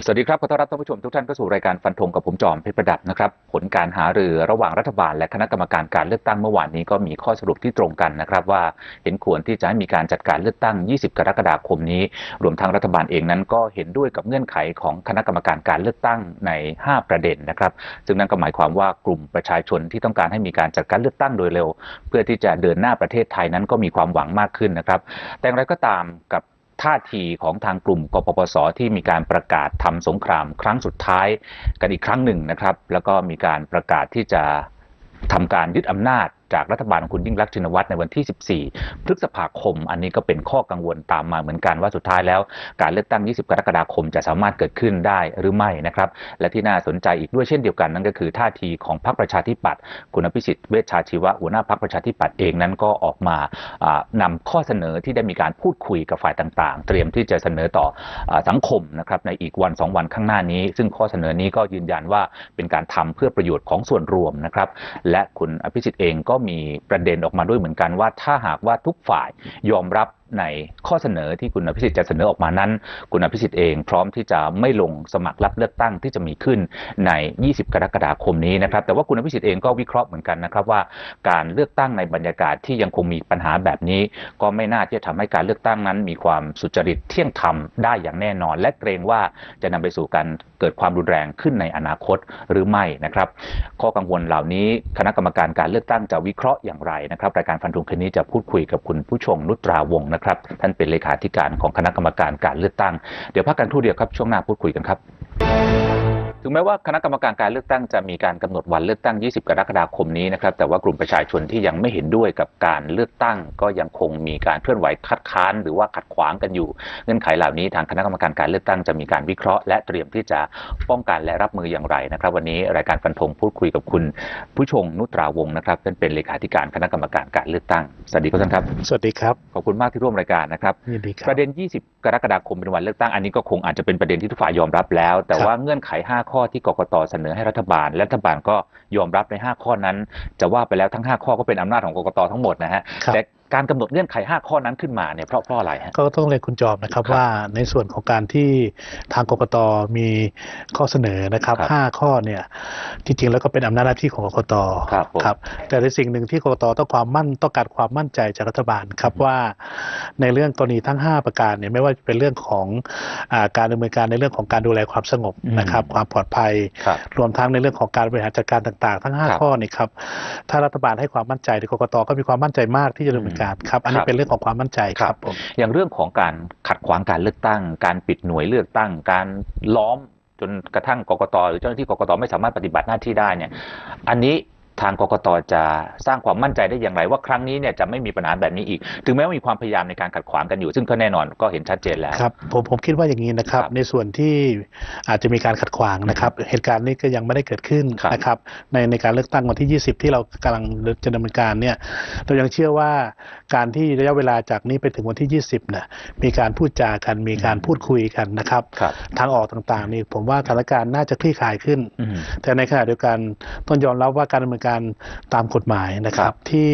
สวัสดีครับขอต้อนรับท่านผู้ชมทุกท่านเข้าสู่รายการฟันธงกับผมจอมเพชรประดับนะครับผลการหารือระหว่างรัฐบาลและคณะกรรมการการเลือกตั้งเมื่อวานนี้ก็มีข้อสรุปที่ตรงกันนะครับว่าเห็นควรที่จะให้มีการจัดการเลือกตั้ง20 กรกฎาคมนี้รวมทั้งรัฐบาลเองนั้นก็เห็นด้วยกับเงื่อนไขของคณะกรรมการการเลือกตั้งใน5ประเด็นนะครับซึ่งนั่นก็หมายความว่ากลุ่มประชาชนที่ต้องการให้มีการจัดการเลือกตั้งโดยเร็วเพื่อที่จะเดินหน้าประเทศไทยนั้นก็มีความหวังมากขึ้นนะครับแต่อย่างไรก็ตามกับท่าทีของทางกลุ่มกปปสที่มีการประกาศทำสงครามครั้งสุดท้ายกันอีกครั้งหนึ่งนะครับแล้วก็มีการประกาศที่จะทำการยึดอำนาจจากรัฐบาลของคุณยิ่งลักษณ์ชินวัตรในวันที่14พฤษภาคมอันนี้ก็เป็นข้อกังวลตามมาเหมือนกันว่าสุดท้ายแล้วการเลือกตั้ง20 กรกฎาคมจะสามารถเกิดขึ้นได้หรือไม่นะครับและที่น่าสนใจอีกด้วยเช่นเดียวกันนั่นก็คือท่าทีของพรรคประชาธิปัตย์คุณอภิสิทธิ์เวชชาชีวะหัวหน้าพรรคประชาธิปัตย์เองนั้นก็ออกมานำข้อเสนอที่ได้มีการพูดคุยกับฝ่ายต่างๆเตรียมที่จะเสนอต่อสังคมนะครับในอีกวัน2 วันข้างหน้านี้ซึ่งข้อเสนอนี้ก็ยืนยันว่าเป็นการทำเพื่อประโยชน์ของส่วนรวมนะครับและคุณอภิสิทธิ์เองก็มีประเด็นออกมาด้วยเหมือนกันว่าถ้าหากว่าทุกฝ่ายยอมรับในข้อเสนอที่คุณอภิสิทธิ์จะเสนอออกมานั้นคุณอภิสิทธิ์เองพร้อมที่จะไม่ลงสมัครรับเลือกตั้งที่จะมีขึ้นใน20 กรกฎาคมนี้นะครับแต่ว่าคุณอภิสิทธิ์เองก็วิเคราะห์เหมือนกันนะครับว่าการเลือกตั้งในบรรยากาศที่ยังคงมีปัญหาแบบนี้ก็ไม่น่าที่จะทำให้การเลือกตั้งนั้นมีความสุจริตเที่ยงธรรมได้อย่างแน่นอนและเกรงว่าจะนำไปสู่การเกิดความรุนแรงขึ้นในอนาคตหรือไม่นะครับข้อกังวลเหล่านี้คณะกรรมการการเลือกตั้งจะวิเคราะห์อย่างไรนะครับรายการฟันธงคืนนี้จะพูดคุยกับคุณผู้ชงนุตราวงศ์นะครับท่านเป็นเลขาธิการของคณะกรรมการการเลือกตั้งเดี๋ยวพักกันครู่เดียวครับช่วงหน้าพูดคุยกันครับถึงแม้ว่าคณะกรรมการการเลือกตั้งจะมีการกำหนดวันเลือกตั้ง20 กรกฎาคมนี้นะครับแต่ว่ากลุ่มประชาชนที่ยังไม่เห็นด้วยกับการเลือกตั้งก็ยังคงมีการเคลื่อนไหวคัดค้านหรือว่าขัดขวางกันอยู่เงื่อนไขเหล่านี้ทางคณะกรรมการการเลือกตั้งจะมีการวิเคราะห์และเตรียมที่จะป้องกันและรับมืออย่างไรนะครับวันนี้รายการฟันธงพูดคุยกับคุณผู้ชงนุตราวงศ์นะครับท่านเป็นเลขาธิการคณะกรรมการการเลือกตั้งสวัสดีครับท่านครับสวัสดีครับขอบคุณมากที่ร่วมรายการนะครับประเด็น20 กรกฎาคมเป็นวันเลือกตั้งอันนี้ก็คงอาจจะเป็นประเด็นที่ทุกฝ่ายยอมรับแล้วแต่ว่าเงื่อนไข5ข้อที่กกต.เสนอให้รัฐบาลก็ยอมรับใน5ข้อนั้นจะว่าไปแล้วทั้ง5ข้อก็เป็นอำนาจของกกต.ทั้งหมดนะฮะแต่การกำหนดเงื่อนไข5ข้อนั้นขึ้นมาเนี่ยเพราะอะไรฮะก็ต้องเรียนคุณจอมนะครับว่าในส่วนของการที่ทางกกต.มีข้อเสนอนะครับ5ข้อเนี่ยจริงๆแล้วก็เป็นอำนาจหน้าที่ของกกต.ครับแต่ในสิ่งหนึ่งที่กกต.ต้องการความมั่นใจจากรัฐบาลครับว่าในเรื่องกรณีทั้ง5ประการเนี่ยไม่ว่าจะเป็นเรื่องของการดำเนินการในเรื่องของการดูแลความสงบนะครับความปลอดภัยรวมทั้งในเรื่องของการบริหารจัดการต่างๆทั้ง5ข้อนี่ครับถ้ารัฐบาลให้ความมั่นใจกกต.ก็มีความมั่นใจมากที่จะดำเนินการครับอันนี้เป็นเรื่องของความมั่นใจครับอย่างเรื่องของการขัดขวางการเลือกตั้งการปิดหน่วยเลือกตั้งการล้อมจนกระทั่งกกต.หรือเจ้าหน้าที่กกต.ไม่สามารถปฏิบัติหน้าที่ได้เนี่ยอันนี้ทางกกต.จะสร้างความมั่นใจได้อย่างไรว่าครั้งนี้เนี่ยจะไม่มีปัญหาแบบนี้อีกถึงแม้ว่ามีความพยายามในการขัดขวางกันอยู่ซึ่งก็แน่นอนก็เห็นชัดเจนแล้วครับผมคิดว่าอย่างนี้นะครับในส่วนที่อาจจะมีการขัดขวางนะครับเหตุการณ์นี้ก็ยังไม่ได้เกิดขึ้นนะครับในการเลือกตั้งวันที่20ที่เรากำลังจะดำเนินการเนี่ยเรายังเชื่อว่าการที่ระยะเวลาจากนี้ไปถึงวันที่20เนี่ยมีการพูดจากันมีการพูดคุยกันนะครับทางออกต่างๆนี่ผมว่าสถานการณ์น่าจะคลี่คลายขึ้นแต่ในขณะเดียวกันต้องยอมรับว่าการดำเนินการตามกฎหมายนะครับ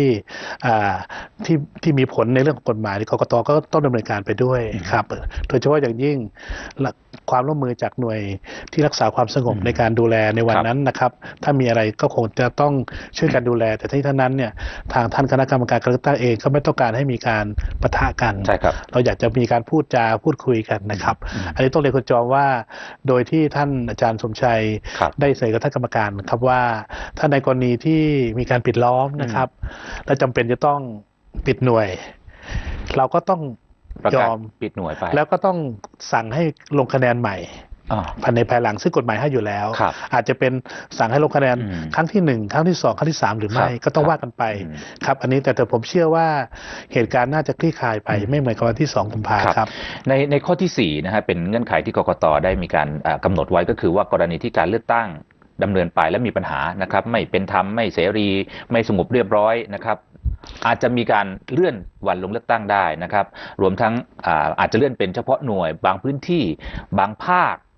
ที่มีผลในเรื่องของกฎหมายกกต.ก็ต้องดำเนินการไปด้วยครับโดยเฉพาะอย่างยิ่งความร่วมมือจากหน่วยที่รักษาความสงบในการดูแลในวันนั้นนะครับถ้ามีอะไรก็คงจะต้องช่วยกันดูแลแต่ที่ท่านั้นเนี่ยทางท่านคณะกรรมการการเลือกตั้งเองก็ไม่ต้องการให้มีการปะทะกันเราอยากจะมีการพูดคุยกันนะครับอันนี้ต้องเรียนคุณจอมว่าโดยที่ท่านอาจารย์สมชัยได้เสนอกับท่านกรรมการครับว่าถ้าในกรณีที่มีการปิดล้อมนะครับและจำเป็นจะต้องปิดหน่วยเราก็ต้องยอมปิดหน่วยไปแล้วก็ต้องสั่งให้ลงคะแนนใหม่ภายหลังซึ่งกฎหมายให้อยู่แล้วอาจจะเป็นสั่งให้ลงคะแนนครั้งที่1ครั้งที่2ครั้งที่3หรือไม่ก็ต้องว่ากันไปครับอันนี้แต่ผมเชื่อว่าเหตุการณ์น่าจะคลี่คลายไปไม่เหมือนกับวันที่2กุมภาพันธ์ครับในข้อที่4นะฮะเป็นเงื่อนไขที่กกต.ได้มีการกำหนดไว้ก็คือว่ากรณีที่การเลือกตั้งดำเนินไปและมีปัญหานะครับไม่เป็นธรรมไม่เสรีไม่สงบเรียบร้อยนะครับอาจจะมีการเลื่อนวันลงเลือกตั้งได้นะครับรวมทั้งอาจจะเลื่อนเป็นเฉพาะหน่วยบางพื้นที่บางภาค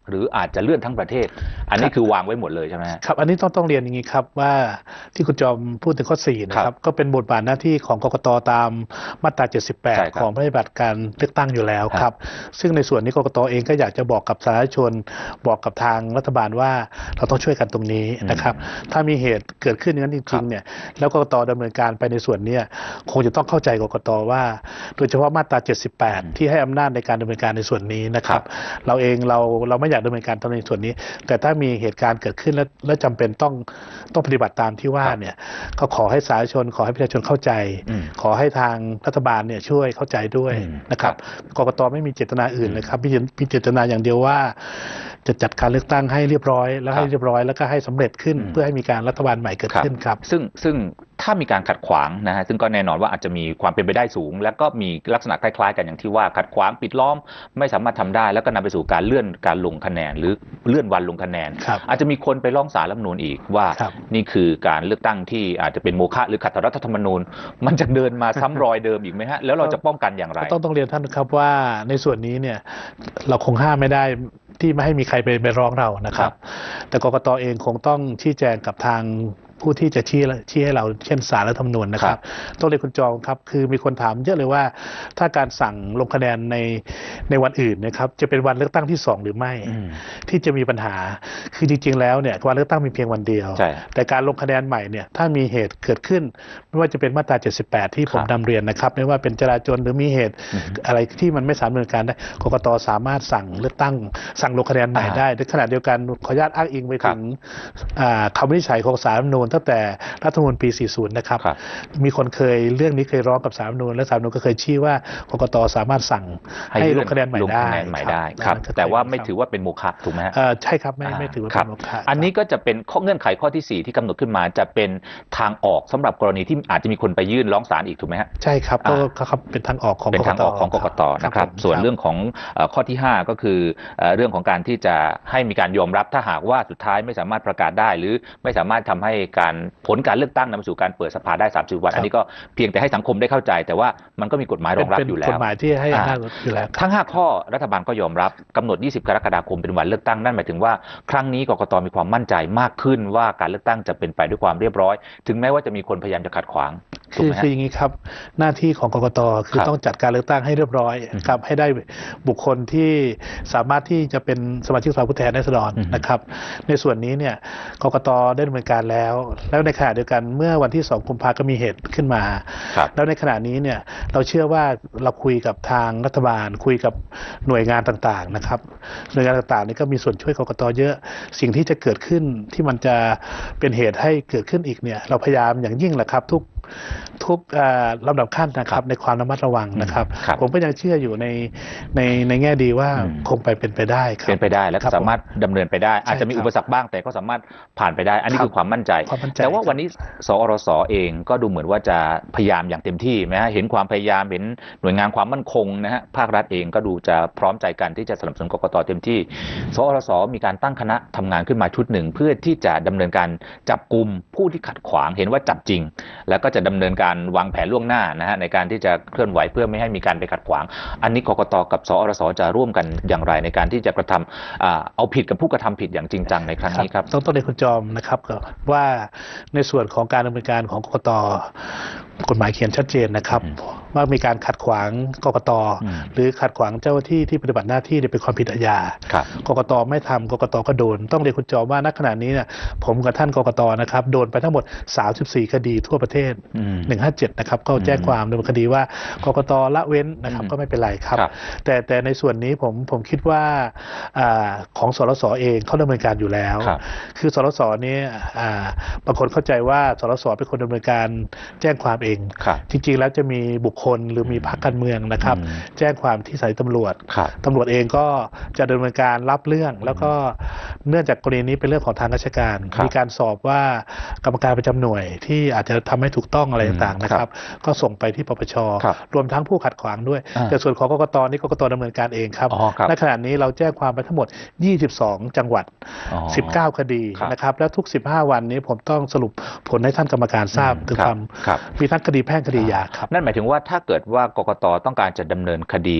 หรืออาจจะเลื่อนทั้งประเทศอันนี้คือวางไว้หมดเลยใช่ไหมครับอันนี้ต้องเรียนอย่างนี้ครับว่าที่คุณจอมพูดถึงข้อ4นะครับก็เป็นบทบาทหน้าที่ของกกตตามมาตรา78ของพระราชบัญญัติการเลือกตั้งอยู่แล้วครับซึ่งในส่วนนี้กกตเองก็อยากจะบอกกับสาธารณชนบอกกับทางรัฐบาลว่าเราต้องช่วยกันตรงนี้นะครับถ้ามีเหตุเกิดขึ้นอย่างนั้นจริงๆเนี่ยแล้วกกตดำเนินการไปในส่วนนี้คงจะต้องเข้าใจกกตว่าโดยเฉพาะมาตรา78ที่ให้อำนาจในการดำเนินการในส่วนนี้นะครับเราเองเราไม่อยากดำเนินการในส่วนนี้แต่ถ้ามีเหตุการณ์เกิดขึ้นและจำเป็นต้องปฏิบัติตามที่ว่าเนี่ยก็ขอให้สาธารณชนขอให้ประชาชนเข้าใจขอให้ทางรัฐบาลเนี่ยช่วยเข้าใจด้วยนะครับกกตไม่มีเจตนาอื่นเลยครับมีเจตนาอย่างเดียวว่าจะจัดการเลือกตั้งให้เรียบร้อยแล้วก็ให้สำเร็จขึ้นเพื่อให้มีการรัฐบาลใหม่เกิดขึ้นครับซึ่งถ้ามีการขัดขวางนะฮะซึ่งก็แน่นอนว่าอาจจะมีความเป็นไปได้สูงและก็มีลักษณะคล้ายๆกันอย่างที่ว่าขัดขวางปิดล้อมไม่สามารถทำได้แล้วก็นำไปสู่การเลื่อนการลงคะแนนหรือเลื่อนวันลงคะแนนอาจจะมีคนไปร้องศาลรัฐธรรมนูญอีกว่านี่คือการเลือกตั้งที่อาจจะเป็นโมฆะหรือขัดต่อรัฐธรรมนูญมันจะเดินมาซ้ำรอยเดิมอีกไหมฮะแล้วเราจะป้องกันอย่างไรต้องเรียนท่านครับว่าในส่วนนี้เนี่ยเราคงห้ามไม่ได้ที่ไม่ให้มีใครไปร้องเรานะครับแต่กกตเองคงต้องชี้แจงกับทางผู้ที่จะชี้ให้เราเช่นศาลรัฐธรรมนูญนะครับต้องเรียนคุณจอมครับคือมีคนถามเยอะเลยว่าถ้าการสั่งลงคะแนนในวันอื่นนะครับจะเป็นวันเลือกตั้งที่2หรือไม่ที่จะมีปัญหาคือจริงๆแล้วเนี่ยวันเลือกตั้งมีเพียงวันเดียวแต่การลงคะแนนใหม่เนี่ยถ้ามีเหตุเกิดขึ้นไม่ว่าจะเป็นมาตรา78ที่ผมนำเรียนนะครับไม่ว่าเป็นจราจรหรือมีเหตุอะไรที่มันไม่สามารถดำเนินการได้กกตสามารถสั่งเลือกตั้งสั่งลงคะแนนใหม่ได้ในขณะเดียวกันขออนุญาตอ้างอิงไปถึงคำวินิจฉัยของศาลรัฐธรรมนูญตั้งแต่รัฐธรรมนูญปี 40 นะครับมีคนเรื่องนี้เคยร้องกับศาลรัฐธรรมนูญและศาลรัฐธรรมนูญก็เคยชี้ว่ากกตสามารถสั่งให้ลงคะแนนใหม่ได้ครับแต่ว่าไม่ถือว่าเป็นโมฆะถูกไหมฮะใช่ครับไม่ถือว่าเป็นโมฆะอันนี้ก็จะเป็นเงื่อนไขข้อที่4ที่กำหนดขึ้นมาจะเป็นทางออกสำหรับกรณีที่อาจจะมีคนไปยื่นร้องศาลอีกถูกไหมฮะใช่ครับก็เป็นทางออกของกกตนะครับส่วนเรื่องของข้อที่5ก็คือเรื่องของการที่จะให้มีการยอมรับถ้าหากว่าสุดท้ายไม่สามารถประกาศได้หรือไม่สามารถทำให้ผลการเลือกตั้งนำไปสู่การเปิดสภาได้30 วันอันนี้ก็เพียงแต่ให้สังคมได้เข้าใจแต่ว่ามันก็มีกฎหมายรองรับอยู่แล้วกฎหมายที่ให้อำนาจอยู่แล้วทั้ง5ข้อรัฐบาลก็ยอมรับกำหนด20 กรกฎาคมเป็นวันเลือกตั้งนั่นหมายถึงว่าครั้งนี้กกตมีความมั่นใจมากขึ้นว่าการเลือกตั้งจะเป็นไปด้วยความเรียบร้อยถึงแม้ว่าจะมีคนพยายามจะขัดขวางคืออย่างนี้ครับหน้าที่ของกกตคือต้องจัดการเลือกตั้งให้เรียบร้อยครับให้ได้บุคคลที่สามารถที่จะเป็นสมาชิกสภาผู้แทนราษฎรนะครับในส่วนนี้เนี่ยกกตได้ดำเนินการแล้วในขณะเดียวกันเมื่อวันที่2 กุมภาพันธ์ก็มีเหตุขึ้นมาแล้วในขณะนี้เนี่ยเราเชื่อว่าเราคุยกับทางรัฐบาลคุยกับหน่วยงานต่างๆนะครับหน่วยงานต่างๆนี่ก็มีส่วนช่วยกกตเยอะสิ่งที่จะเกิดขึ้นที่มันจะเป็นเหตุให้เกิดขึ้นอีกเนี่ยเราพยายามอย่างยิ่งแหละครับทุกลำดับขั้นนะครับในความระมัดระวังนะครับผมก็ยังเชื่ออยู่ในแง่ดีว่าคงเป็นไปได้ครับเป็นไปได้และสามารถดำเนินไปได้อาจจะมีอุปสรรคบ้างแต่ก็สามารถผ่านไปได้อันนี้คือความมั่นใจแต่ว่าวันนี้สอรสเองก็ดูเหมือนว่าจะพยายามอย่างเต็มที่นะฮะเห็นความพยายามเห็นหน่วยงานความมั่นคงนะฮะภาครัฐเองก็ดูจะพร้อมใจกันที่จะสนับสนุนกกตเต็มที่สอรสมีการตั้งคณะทำงานขึ้นมาชุดหนึ่งเพื่อที่จะดำเนินการจับกุมผู้ที่ขัดขวางเห็นว่าจับจริงแล้วก็จะดำเนินการวางแผนล่วงหน้านะฮะในการที่จะเคลื่อนไหวเพื่อไม่ให้มีการไปขัดขวางอันนี้กกตกับสอรสจะร่วมกันอย่างไรในการที่จะกระทำเอาผิดกับผู้กระทำผิดอย่างจริงจังในครั้งนี้ครับต้องเรียนคุณจอมนะครับว่าในส่วนของการดำเนินการของกกตกฎหมายเขียนชัดเจนนะครับว่ามีการขัดขวางกกตหรือขัดขวางเจ้าหน้าที่ที่ปฏิบัติหน้าที่เป็นความผิดอาญากกตไม่ทำกกตก็โดนต้องเรียนคุณจอมว่าณขณะนี้เนี่ยผมกับท่านกกตนะครับโดนไปทั้งหมด34คดีทั่วประเทศ157นะครับก็แจ้งความดำเนินคดีว่ากกตละเว้นนะครับก็ไม่เป็นไรครับแต่ในส่วนนี้ผมคิดว่าของสรสเองเขาดำเนินการอยู่แล้วคือสรสนี้บางคนเข้าใจว่าสรสเป็นคนดำเนินการแจ้งความเองจริงๆแล้วจะมีบุคคลหรือมีพรรคการเมืองนะครับแจ้งความที่สายตำรวจเองก็จะดำเนินการรับเรื่องแล้วก็เนื่องจากกรณีนี้เป็นเรื่องของทางราชการมีการสอบว่ากรรมการประจำหน่วยที่อาจจะทำให้ถูกต้องอะไรต่างๆนะครับก็ส่งไปที่ปปช.รวมทั้งผู้ขัดขวางด้วยแต่ส่วนของกกต.นี่กกต.ดำเนินการเองครับณขณะนี้เราแจ้งความไปทั้งหมด22จังหวัด19คดีนะครับแล้วทุก15วันนี้ผมต้องสรุปผลให้ท่านกรรมการทราบถึงความมีทั้งคดีแพ่งคดียาครับนั่นหมายถึงว่าถ้าเกิดว่ากกต.ต้องการจะดำเนินคดีกับ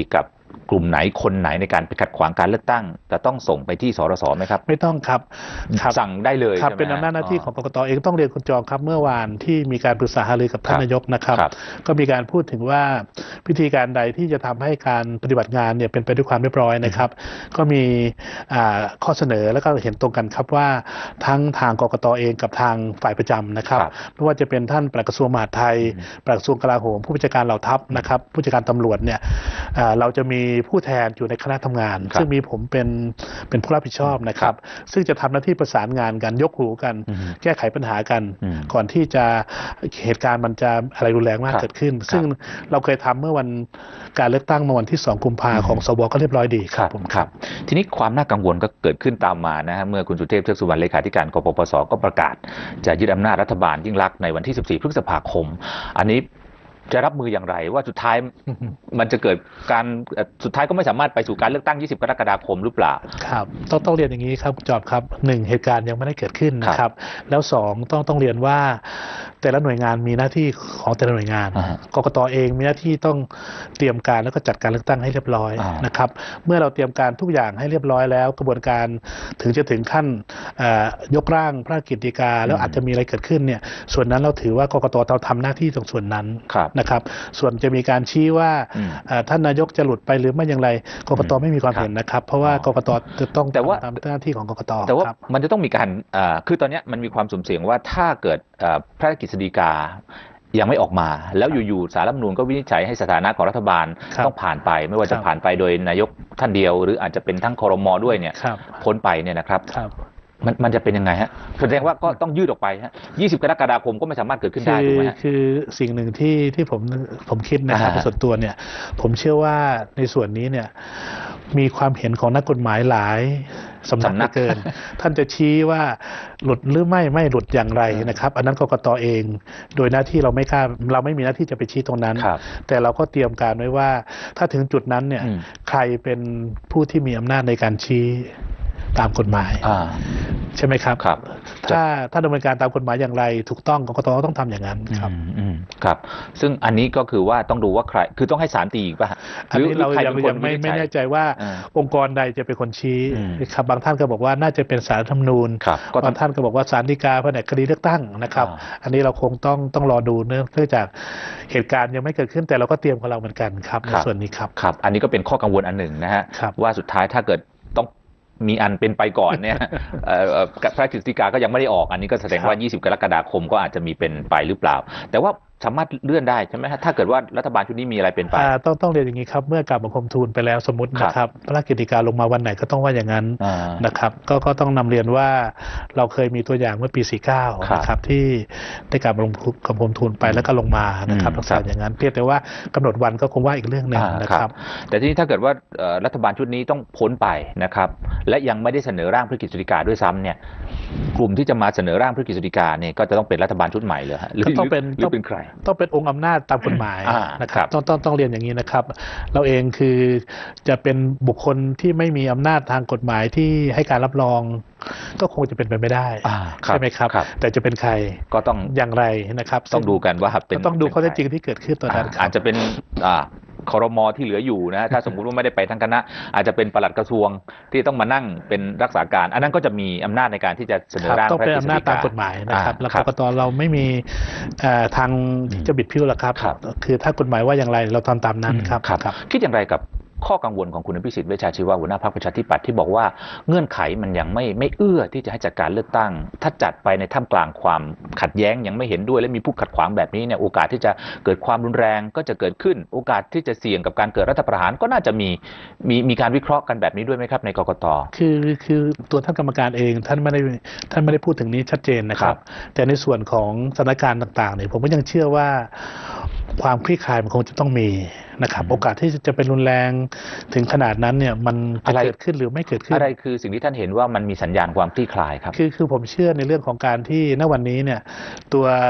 กลุ่มไหนคนไหนในการไปขัดขวางการเลือกตั้งจะต้องส่งไปที่สรสไหมครับไม่ต้องครับสั่งได้เลยครับเป็นอำนาจหน้าที่ของกกตเองต้องเรียนคุณจองครับเมื่อวานที่มีการปรึกษาหารือกับท่านนายกนะครับก็มีการพูดถึงว่าวิธีการใดที่จะทำให้การปฏิบัติงานเนี่ยเป็นไปด้วยความเรียบร้อยนะครับก็มีข้อเสนอแล้วก็เห็นตรงกันครับว่าทั้งทางกกตเองกับทางฝ่ายประจำนะครับไม่ว่าจะเป็นท่านปลัดกระทรวงมหาดไทยปลัดกระทรวงกลาโหมผู้บัญชาการเหล่าทัพนะครับผู้จัดการตำรวจเนี่ยเราจะมีผู้แทนอยู่ในคณะทำงานซึ่งมีผมเป็นผู้รับผิดชอบนะครับซึ่งจะทำหน้าที่ประสานงานกันยกหูกันแก้ไขปัญหากันก่อนที่จะเหตุการณ์มันจะอะไรรุนแรงมากเกิดขึ้นซึ่งเราเคยทำเมื่อวันการเลือกตั้งเมื่อวันที่2 กุมภาพันธ์ของสวก็เรียบร้อยดีครับผมครับทีนี้ความน่ากังวลก็เกิดขึ้นตามมานะฮะเมื่อคุณสุเทพเทือกสุวรรณเลขาธิการกปปสก็ประกาศจะยึดอำนาจรัฐบาลยิ่งลักษณ์ในวันที่14 พฤษภาคมอันนี้จะรับมืออย่างไรว่าสุดท้ายมันจะเกิดการสุดท้ายก็ไม่สามารถไปสู่การเลือกตั้ง20 กรกฎาคมหรือเปล่าครับต้องเรียนอย่างนี้ครับจอบครับ1เหตุการณ์ยังไม่ได้เกิดขึ้นนะครับแล้ว2ต้องเรียนว่าแต่ละหน่วยงานมีหน้าที่ของแต่ละหน่วยงานกกตเองมีหน้าที่ต้องเตรียมการแล้วก็จัดการเลือกตั้งให้เรียบร้อยนะครับเมื่อเราเตรียมการทุกอย่างให้เรียบร้อยแล้วกระบวนการถึงขั้นยกร่างพระราชกฤษฎีกาแล้วอาจจะมีอะไรเกิดขึ้นเนี่ยส่วนนั้นเราถือว่ากกตเราทำหน้าที่ตรงส่วนนั้นนะครับส่วนจะมีการชี้ว่าท่านนายกจะหลุดไปหรือไม่อย่างไรกกตไม่มีความเห็นนะครับเพราะว่ากกตจะต้องทำตามหน้าที่ของกกตแต่ว่ามันจะต้องมีการคือตอนนี้มันมีความสุ่มเสี่ยงว่าถ้าเกิดพระราชกฤษฎีกายังไม่ออกมาแล้วอยู่ๆศาลรัฐธรรมนูญก็วินิจฉัยให้สถานะของรัฐบาลต้องผ่านไปไม่ว่าจะผ่านไปโดยนายกท่านเดียวหรืออาจจะเป็นทั้งครม.ด้วยเนี่ยพ้นไปเนี่ยนะครับมันจะเป็นยังไงฮะแสดงว่าก็ต้องยืดออกไปฮะ20 กรกฎาคมก็ไม่สามารถเกิดขึ้นได้ถูกไหมฮะคือสิ่งหนึ่งที่ผมคิดนะครับส่วนตัวเนี่ยผมเชื่อว่าในส่วนนี้เนี่ยมีความเห็นของนักกฎหมายหลายสำนักเกินท่านจะชี้ว่าหลุดหรือไม่หลุดอย่างไรนะครับอันนั้นกกตเองโดยหน้าที่เราไม่มีหน้าที่จะไปชี้ตรงนั้นแต่เราก็เตรียมการไว้ว่าถ้าถึงจุดนั้นเนี่ยใครเป็นผู้ที่มีอำนาจในการชี้ตามกฎหมายใช่ไหมครับถ้าดำเนินการตามกฎหมายอย่างไรถูกต้องกกตต้องทำอย่างนั้นครับครับซึ่งอันนี้ก็คือว่าต้องดูว่าใครคือต้องให้ศาลตีอีกป่ะอันนี้เรายังไม่แน่ใจว่าองค์กรใดจะเป็นคนชี้ครับบางท่านก็บอกว่าน่าจะเป็นศาลรัฐธรรมนูญบางท่านก็บอกว่าศาลฎีกาแผนกคดีเลือกตั้งนะครับอันนี้เราคงต้องรอดูเนื่องจากเหตุการณ์ยังไม่เกิดขึ้นแต่เราก็เตรียมของเราเหมือนกันครับในส่วนนี้ครับครับอันนี้ก็เป็นข้อกังวลอันหนึ่งนะฮะว่าสุดท้ายถ้าเกิดมีอันเป็นไปก่อนเนี่ยพระราชกฤษฎีกาก็ยังไม่ได้ออกอันนี้ก็แสดงว่า20 กรกฎาคมก็อาจจะมีเป็นไปหรือเปล่าแต่ว่าสามารถเลื่อนได้ใช่ไหมถ้าเกิดว่ารัฐบาลชุดนี้มีอะไรเป็นไปต้องเรียนอย่างนี้ครับเมื่อกลับบังคมทูลไปแล้วสมมตินะครับพระราชกฤษฎีกาลงมาวันไหนก็ต้องว่าอย่างนั้นนะครับก็ต้องนำเรียนว่าเราเคยมีตัวอย่างเมื่อปี49นะครับที่ได้กลับบังคมทูลไปแล้วก็ลงมานะครับลักษณะอย่างนั้นเพียงแต่ว่ากำหนดวันก็คงว่าอีกเรื่องหนึ่งนะครับแต่ทีนี้ถ้าเกิดว่ารัฐบาลชุดนี้ต้องพ้นไปนะครับและยังไม่ได้เสนอร่างพระราชกฤษฎีกาด้วยซ้ำเนี่ยกลุ่มที่จะมาเสนอร่างพระราชกฤษฎีกาเนี่ยก็จะต้องเป็นรัฐบาลชุดใหม่เลยหรือต้องเป็นใครต้องเป็นองค์อำนาจตามกฎหมายนะครับต้องเรียนอย่างนี้นะครับเราเองคือจะเป็นบุคคลที่ไม่มีอำนาจทางกฎหมายที่ให้การรับรองก็คงจะเป็นไปไม่ได้ใช่ไหมครับแต่จะเป็นใครก็ต้องอย่างไรนะครับต้องดูกันว่าต้องดูข้อเท็จจริงที่เกิดขึ้นตอนนั้นอาจจะเป็นครม.ที่เหลืออยู่นะถ้าสมมุติว่าไม่ได้ไปทั้งคณะอาจจะเป็นปลัดกระทรวงที่ต้องมานั่งเป็นรักษาการอันนั้นก็จะมีอำนาจในการที่จะเสนอร่างต้องเป็นอำนาจตามกฎหมายนะครับแล้วกกต.เราไม่มีทางที่จะบิดพิ้วหรอกครับคือถ้ากฎหมายว่าอย่างไรเราทำตามนั้นครับคิดอย่างไรกับข้อกังวลของคุณอภิสิทธิ์เวชชาชีวะหัวหน้าพรรคประชาธิปัตย์ที่บอกว่าเงื่อนไขมันยังไม่เอื้อที่จะให้จัดการเลือกตั้งถ้าจัดไปในท่ามกลางความขัดแย้งยังไม่เห็นด้วยและมีผู้ขัดขวางแบบนี้เนี่ยโอกาสที่จะเกิดความรุนแรงก็จะเกิดขึ้นโอกาสที่จะเสี่ยงกับการเกิดรัฐประหารก็น่าจะมีการวิเคราะห์กันแบบนี้ด้วยไหมครับในกกต. คือตัวท่านกรรมการเองท่านไม่ได้พูดถึงนี้ชัดเจนนะครับแต่ในส่วนของสถานการณ์ต่างๆเนี่ยผมก็ยังเชื่อว่าความคลี่คลายมันคงจะต้องมีนะครับโอกาสที่จะเป็นรุนแรงถึงขนาดนั้นเนี่ยมันจะเกิดขึ้นหรือไม่เกิดขึ้นอะไรคือสิ่งที่ท่านเห็นว่ามันมีสัญญาณความคลี่คลายครับคือผมเชื่อในเรื่องของการที่ณวันนี้เนี่ยตัว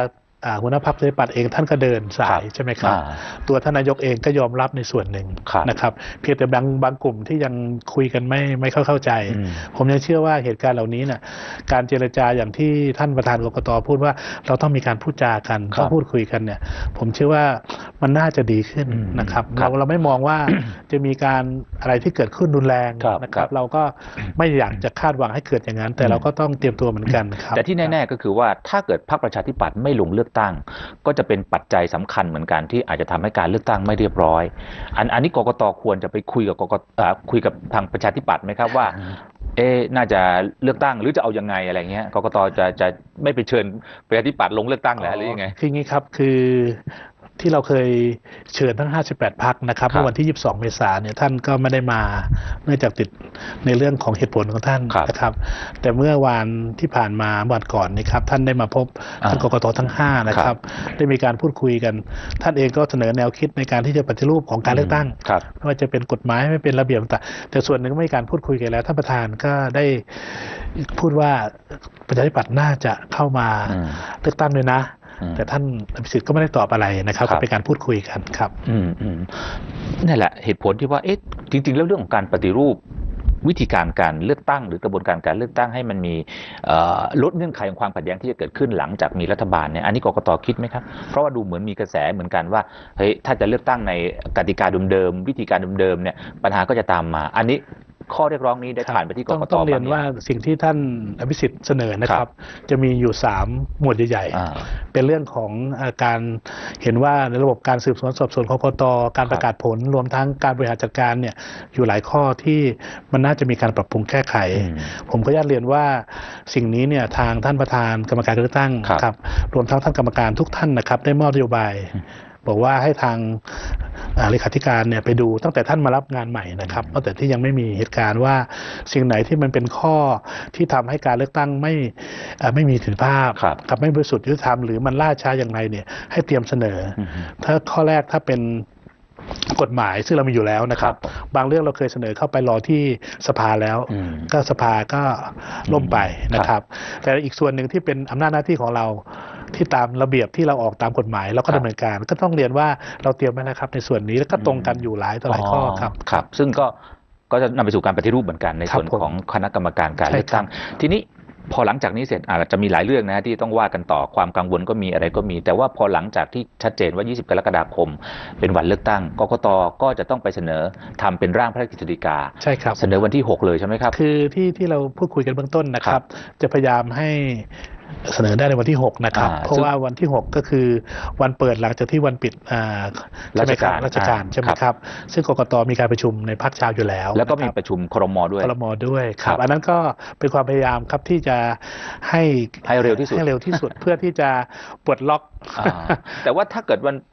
หัวหน้าพรรคประชาธิปัตย์เองท่านก็เดินสายใช่ไหมครับตัวท่านนายกเองก็ยอมรับในส่วนหนึ่งนะครับเพียงแต่บางกลุ่มที่ยังคุยกันไม่เข้าใจผมยังเชื่อว่าเหตุการณ์เหล่านี้น่ะการเจรจาอย่างที่ท่านประธานกกต.พูดว่าเราต้องมีการพูดจากันต้องพูดคุยกันเนี่ยผมเชื่อว่ามันน่าจะดีขึ้นนะครับเราไม่มองว่าจะมีการอะไรที่เกิดขึ้นรุนแรงนะครับเราก็ไม่อยากจะคาดหวังให้เกิดอย่างนั้นแต่เราก็ต้องเตรียมตัวเหมือนกันครับแต่ที่แน่ๆก็คือว่าถ้าเกิดพรรคประชาธิปัตย์ไม่ลงเลือกตั้งก็จะเป็นปัจจัยสำคัญเหมือนกันที่อาจจะทำให้การเลือกตั้งไม่เรียบร้อยอันนี้กกต.ควรจะไปคุยกับทางประชาธิปัตย์ไหมครับว่าน่าจะเลือกตั้งหรือจะเอายังไงอะไรเงี้ยกกต.จะไม่ไปเชิญประชาธิปัตย์ลงเลือกตั้งแล้วหรือยังไงคืออย่างนี้ครับคือที่เราเคยเชิญทั้ง58พรรคนะครับเมื่อวันที่22เมษายนเนี่ยท่านก็ไม่ได้มาเนื่องจากติดในเรื่องของเหตุผลของท่านนะครับแต่เมื่อวันที่ผ่านมาวันก่อนนี่ครับท่านได้มาพบท่านกกต.ทั้ง5นะครับได้มีการพูดคุยกันท่านเองก็เสนอแนวคิดในการที่จะปฏิรูปของการเลือกตั้งไม่ว่าจะเป็นกฎหมายไม่เป็นระเบียบต่างแต่ส่วนหนึ่งไม่มีการพูดคุยกันแล้วท่านประธานก็ได้พูดว่าประชาธิปัตย์น่าจะเข้ามาเลือกตั้งด้วยนะแต่ท่านอภิสิทธิ์ก็ไม่ได้ตอบอะไรนะครับก็เป็นการพูดคุยกันครับนั่นแหละเหตุผลที่ว่าจริงๆแล้วเรื่องของการปฏิรูปวิธีการเลือกตั้งหรือกระบวนการการเลือกตั้งให้มันมีลดเงื่อนไขของความขัดแย้งที่จะเกิดขึ้นหลังจากมีรัฐบาลเนี่ยอันนี้กกต.คิดไหมครับเพราะว่าดูเหมือนมีกระแสเหมือนกันว่าเฮ้ยถ้าจะเลือกตั้งในกติกาเดิมๆวิธีการเดิมๆเนี่ยปัญหาก็จะตามมาอันนี้ข้อเรียกร้องนี้ได้ผ่านไปที่กกต. ต้องเรียนว่าสิ่งที่ท่านอภิสิทธิ์เสนอนะครับจะมีอยู่3หมวดใหญ่ๆเป็นเรื่องของการเห็นว่าในระบบการสืบสวนสอบสวนของกกต.การประกาศผลรวมทั้งการบริหารจัดการเนี่ยอยู่หลายข้อที่มันน่าจะมีการปรับปรุงแก้ไขผมก็อยากเรียนว่าสิ่งนี้เนี่ยทางท่านประธานกรรมการการเลือกตั้งครับรวมทั้งท่านกรรมการทุกท่านนะครับได้มอบนโยบายบอกว่าให้ทางเลขาธิการเนี่ยไปดูตั้งแต่ท่านมารับงานใหม่นะครับตั้งแต่ที่ยังไม่มีเหตุการณ์ว่าสิ่งไหนที่มันเป็นข้อที่ทำให้การเลือกตั้งไม่มีประสิทธิภาพกับไม่บริสุทธิ์ยุติธรรมหรือมันล่าช้าอย่างไรเนี่ยให้เตรียมเสนอถ้าข้อแรกถ้าเป็นกฎหมายซึ่งเรามีอยู่แล้วนะครับบางเรื่องเราเคยเสนอเข้าไปรอที่สภาแล้วก็สภาก็ล่มไปนะครับแต่อีกส่วนหนึ่งที่เป็นอำนาจหน้าที่ของเราที่ตามระเบียบที่เราออกตามกฎหมายแล้วก็ดำเนินการก็ต้องเรียนว่าเราเตรียมไว้นะครับในส่วนนี้แล้วก็ตรงกันอยู่หลายต่อหลายข้อครับซึ่งก็จะนำไปสู่การปฏิรูปเหมือนกันในส่วนของคณะกรรมการการเลือกตั้งทีนี้พอหลังจากนี้เสร็จอาจจะมีหลายเรื่องนะที่ต้องว่ากันต่อความกังวลก็มีอะไรก็มีแต่ว่าพอหลังจากที่ชัดเจนว่า20กรกฎาคมเป็นวันเลือกตั้งกกต.ก็จะต้องไปเสนอทำเป็นร่างพระราชกฤษฎีกาใช่ครับเสนอวันที่6เลยใช่ไหมครับคือที่เราพูดคุยกันเบื้องต้นนะครับจะพยายามให้เสนอได้ในวันที่6นะครับเพราะว่าวันที่6ก็คือวันเปิดหลังจากที่วันปิดราชการใช่ไหมครับซึ่งกกต.มีการประชุมในภาคเช้าอยู่แล้วแล้วก็มีประชุมครม.ด้วยครับอันนั้นก็เป็นความพยายามครับที่จะให้เร็วที่สุดเพื่อที่จะปลดล็อกแต่ว่าถ้าเกิดวัน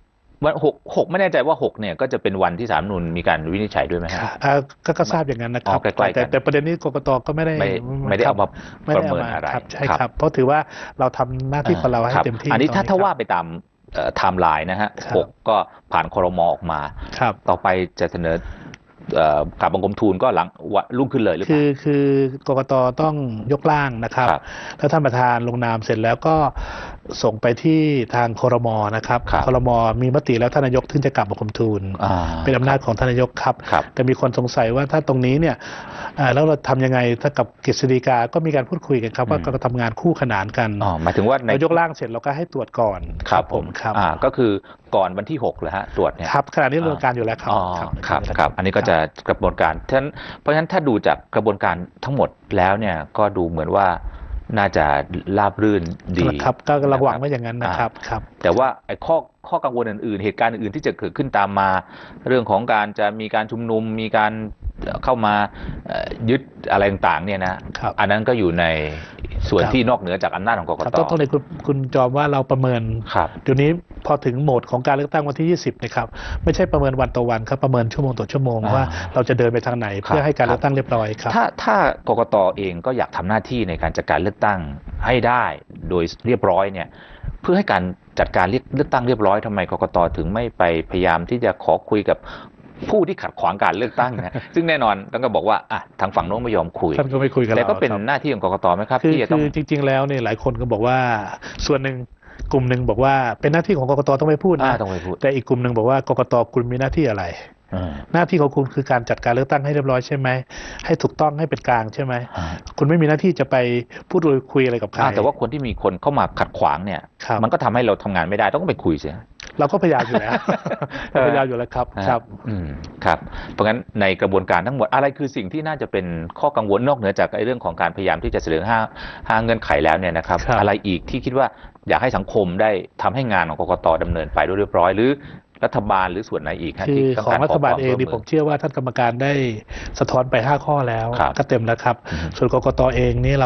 6ไม่แน่ใจว่า6เนี่ยก็จะเป็นวันที่ศาลรัฐธรรมนูญมีการวินิจฉัยด้วยไหมครับก็ทราบอย่างนั้นนะครับแต่ประเด็นนี้กกต.ก็ไม่ได้เอามาประเมินอะไรใช่ครับเพราะถือว่าเราทำหน้าที่ของเราให้เต็มที่อันนี้ถ้าว่าไปตามไทม์ไลน์นะฮะ6ก็ผ่านครม.ออกมาต่อไปจะเสนอกราบบังคมทูลก็หลังรุ่งขึ้นเลยหรือเปล่าคือกกต.ต้องยกร่างนะครับแล้วท่านประธานลงนามเสร็จแล้วก็ส่งไปที่ทางครม.นะครับครม.มีมติแล้วท่านนายกถึงจะกราบบังคมทูลเป็นอำนาจของท่านนายกครับแต่มีคนสงสัยว่าถ้าตรงนี้เนี่ยแล้วเราทำยังไงถ้ากับกฤษฎีกาก็มีการพูดคุยกันครับว่าก็ทำงานคู่ขนานกันหมายถึงว่าเรายกร่างเสร็จเราก็ให้ตรวจก่อนครับผมครับก็คือก่อนวันที่6เลยฮะตรวจเนี่ยครับขณะนี้ดำเนินการอยู่แล้วครับอันนี้ก็จะกระบวนการเพราะฉะนั้นถ้าดูจากกระบวนการทั้งหมดแล้วเนี่ยก็ดูเหมือนว่าน่าจะราบรื่นดีครับก็ระวังไว้อย่างนั้นนะครับแต่ว่าไอ้ข้อกังวลอื่นๆเหตุการณ์อื่นๆที่จะเกิดขึ้นตามมาเรื่องของการจะมีการชุมนุมมีการเข้ามายึดอะไรต่างๆเนี่ยนะอันนั้นก็อยู่ในส่วนที่นอกเหนือจากอำนาจของกกต. ต้องเลยคุณจอมว่าเราประเมินเดี๋ยวนี้พอถึงโหมดของการเลือกตั้งวันที่20นะครับไม่ใช่ประเมินวันต่อวันครับประเมินชั่วโมงต่อชั่วโมงว่าเราจะเดินไปทางไหนเพื่อให้การเลือกตั้งเรียบร้อยครับถ้ากกต.เองก็อยากทำหน้าที่ในการจัดการเลือกตั้งให้ได้โดยเรียบร้อยเนี่ยเพื่อให้การจัดการเลือกตั้งเรียบร้อยทำไมกกต.ถึงไม่ไปพยายามที่จะขอคุยกับผู้ที่ขัดขวางการเลือกตั้งนะซึ่งแน่นอนต้องก็บอกว่าทางฝั่งโน้นไม่ยอมคุยท่านก็ไม่คุยกันแต่ก็เป็นหน้าที่ของกกต.ไหมครับที่จะต้องจริงๆแล้วเนี่ยหลายคนก็บอกว่าส่วนหนึ่งกลุ่มหนึ่งบอกว่าเป็นหน้าที่ของกกตต้องไม่พูดนะต้องไปพูดแต่อีกกลุ่มหนึ่งบอกว่ากกตคุณมีหน้าที่อะไร หน้าที่ของคุณคือการจัดการเลือกตั้งให้เรียบร้อยใช่ไหมให้ถูกต้องให้เป็นกลางใช่ไหมคุณไม่มีหน้าที่จะไปพูดคุยอะไรกับใครแต่ว่าคนที่มีคนเข้ามาขัดขวางเนี่ยมันก็ทำให้เราทำงานไม่ได้ต้องไปคุยเสียเราก็พยายามอยู่แล้วพยายามอยู่แล้วครับครับครับเพราะงั้นในกระบวนการทั้งหมดอะไรคือสิ่งที่น่าจะเป็นข้อกังวลนอกเหนือจากเรื่องของการพยายามที่จะเสนอห้าเงื่อนไขแล้วเนี่ยนะครับอะไรอีกที่คิดว่าอยากให้สังคมได้ทำให้งานของกกต.ดำเนินไปเรียบร้อยหรือรัฐบาลหรือส่วนไหนอีกคือของรัฐบาลเองนี่ผมเชื่อว่าท่านกรรมการได้สะท้อนไป5ข้อแล้วก็เต็มแล้วครับส่วนกกต.เองนี่เรา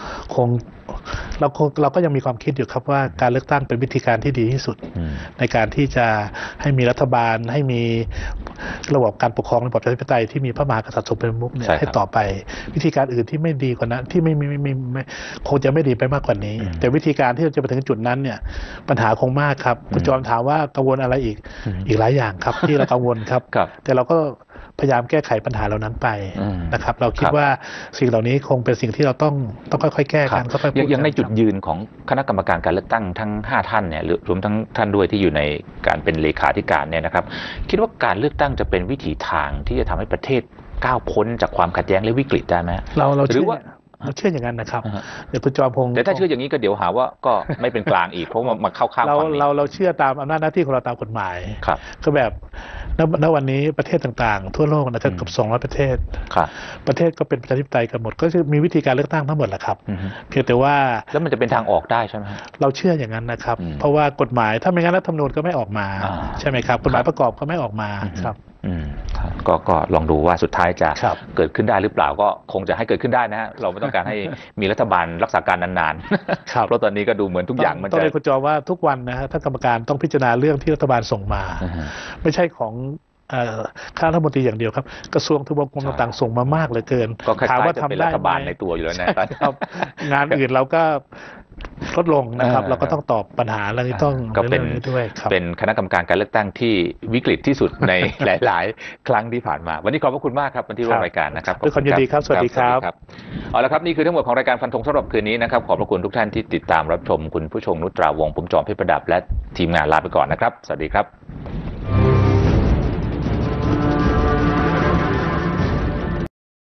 ก็ยังมีความคิดอยู่ครับว่าการเลือกตั้งเป็นวิธีการที่ดีที่สุดในการที่จะให้มีรัฐบาลให้มีระบบการปกครองระบอบประชาธิปไตยที่มีพระมหากษัตริย์ทรงเป็นประมุขเนี่ยให้ต่อไปวิธีการอื่นที่ไม่ดีกว่านั้นที่ไม่คงจะไม่ดีไปมากกว่านี้แต่วิธีการที่เราจะไปถึงจุดนั้นเนี่ยปัญหาคงมากครับคุณจอมถามว่ากังวลอะไรอีกหลายอย่างครับที่เรากังวลครับแต่เราก็พยายามแก้ไขปัญหาเหล่านั้นไปนะครับเราคิดว่าสิ่งเหล่านี้คงเป็นสิ่งที่เราต้องค่อยๆแก้กันค่อยๆพูดอย่างในจุดยืนของคณะกรรมการการเลือกตั้งทั้ง5ท่านเนี่ยรวมทั้งท่านด้วยที่อยู่ในการเป็นเลขาธิการเนี่ยนะครับคิดว่าการเลือกตั้งจะเป็นวิถีทางที่จะทำให้ประเทศก้าวพ้นจากความขัดแย้งและวิกฤตได้ไหมเราหรือว่าเราเชื่ออย่างนั้นนะครับเดี๋ยวคุณจอมพงศ์แต่ถ้าเชื่ออย่างนี้ก็เดี๋ยวหาว่าก็ไม่เป็นกลางอีกเพราะมาเข้าข้างฝั่งนี้เราเชื่อตามอำนาจหน้าที่ของเราตามกฎหมายก็แบบณวันนี้ประเทศต่างๆทั่วโลกนะครับเกือบ200ประเทศประเทศก็เป็นประชาธิปไตยกันหมดก็จะมีวิธีการเลือกตั้งทั้งหมดแหละครับเพียงแต่ว่าแล้วมันจะเป็นทางออกได้ใช่ไหมเราเชื่ออย่างนั้นนะครับเพราะว่ากฎหมายถ้าไม่งั้นรัฐธรรมนูญก็ไม่ออกมาใช่ไหมครับกฎหมายประกอบก็ไม่ออกมาครับก็ลองดูว่าสุดท้ายจะเกิดขึ้นได้หรือเปล่าก็คงจะให้เกิดขึ้นได้นะฮะเราไม่ต้องการให้มีรัฐบาลรักษาการนานๆเพราะตอนนี้ก็ดูเหมือนทุกอย่างมันต้องเรียนคุณจอว่าทุกวันนะฮะท่านกรรมการต้องพิจารณาเรื่องที่รัฐบาลส่งมาไม่ใช่ของข้ารัฐมนตรีอย่างเดียวครับกระทรวงทบวงกรมต่างๆส่งมามากเหลือเกินถามว่าทำได้รัฐบาลในตัวอยู่แล้วนะครับงานอื่นเราก็ลดลงนะครับเราก็ต้องตอบปัญหาเรื่องนี้ต้องก็เป็นคณะกรรมการการเลือกตั้งที่วิกฤตที่สุดในหลายๆครั้งที่ผ่านมาวันนี้ขอบพระคุณมากครับวันที่ร่วมรายการนะครับด้วยความยินดีครับสวัสดีครับเอาละครับนี่คือทั้งหมดของรายการฟันธงสำหรับคืนนี้นะครับขอบพระคุณทุกท่านที่ติดตามรับชมคุณผู้ชมนุชตราวงศ์ผมจอมเพชรประดับและทีมงานลาไปก่อนนะครับสวัสดีครับ